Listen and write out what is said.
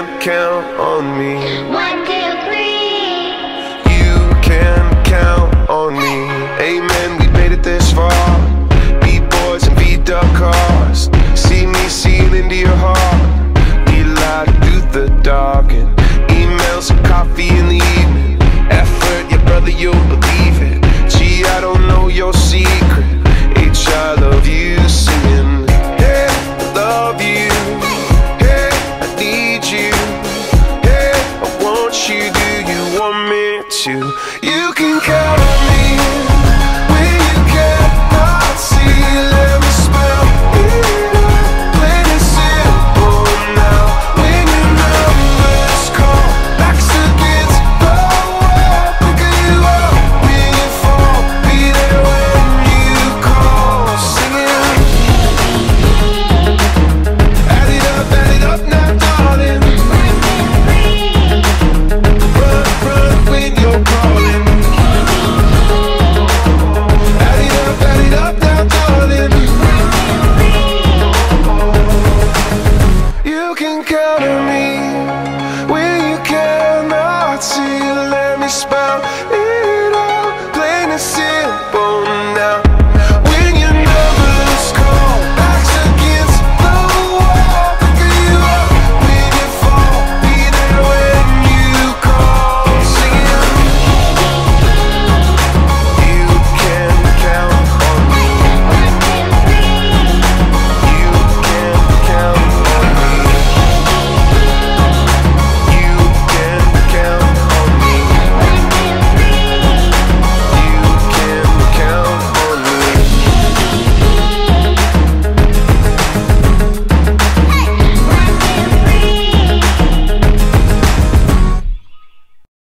can count on me. 1, 2, 3. You can count on me. Amen, we made it this far. Beat boys and beat up cars. See me seal into your heart. We light through the dark and emails and coffee in the evening. Effort, yeah brother, you'll believe it. Gee, I don't know your secret. H, I love you, singing. Hey, I love you. Hey, I need you. Hey, I want you. Do you want me to? You can count on me. When you cannot see, let me spell it out. Plain and simple now. When your numbers call, backs against the wall, picking you up when you fall. Be there when you call, singing. Add it up now, darling. Run, run when you're calling. Add it up now, darling. You can count on me when you cannot see. Let me spell